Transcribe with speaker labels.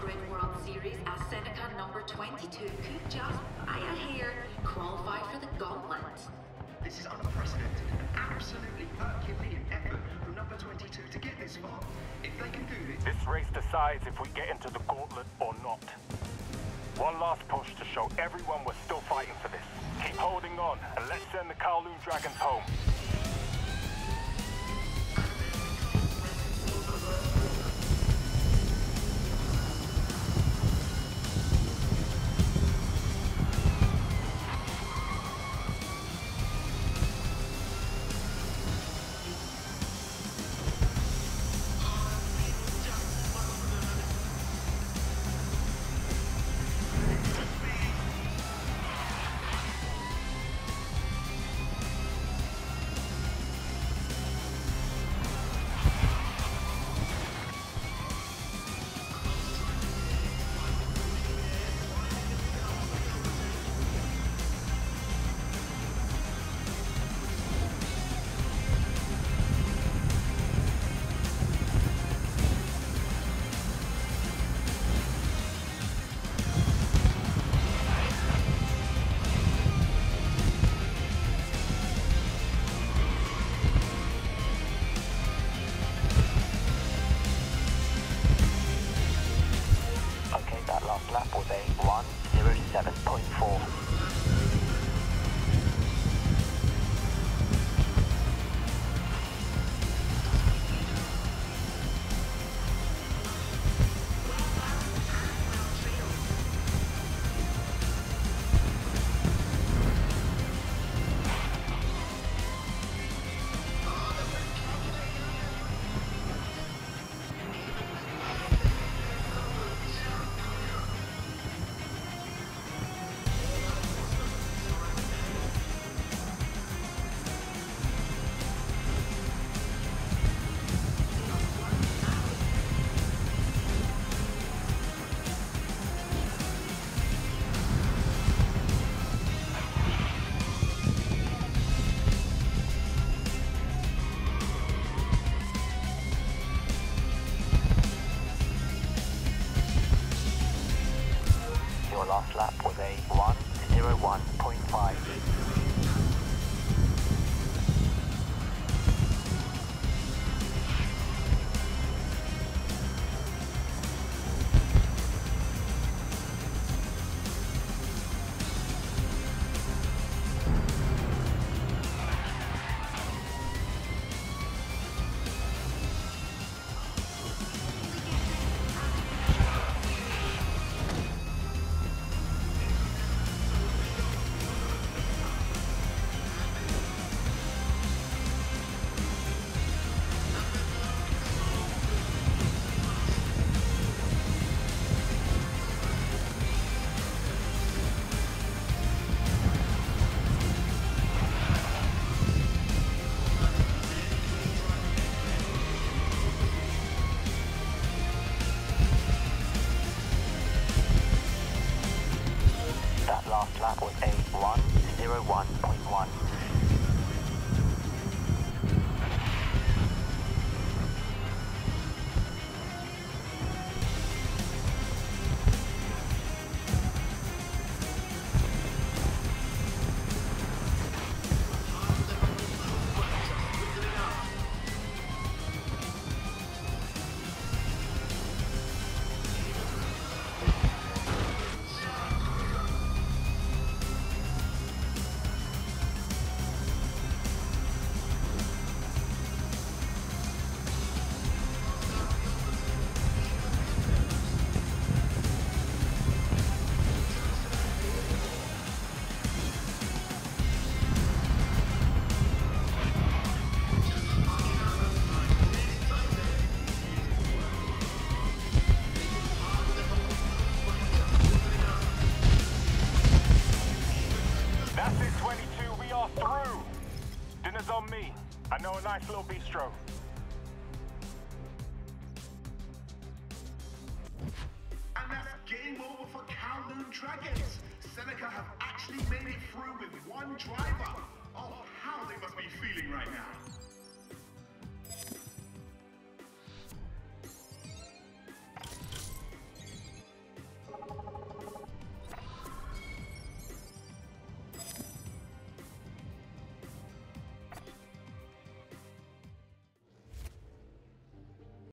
Speaker 1: Grid World Series as Seneca number 22 could just, by a hair, qualify for the gauntlet.
Speaker 2: This is unprecedented, an absolutely Herculean effort from number 22 to get this far. If they can do this...
Speaker 3: This race decides if we get into the gauntlet or not. One last push to show everyone we're still fighting for this. Keep holding on, and let's send the Kowloon Dragons home.
Speaker 4: Lap was a 1:07.4. Your last lap was a 1:01.5. Last lap was a 1:01.1.
Speaker 3: Dinner's on me. I know a nice little bistro.
Speaker 2: And that's game over for Kowloon Dragons. Seneca have actually made it through with one driver. Oh, how they must be feeling right now.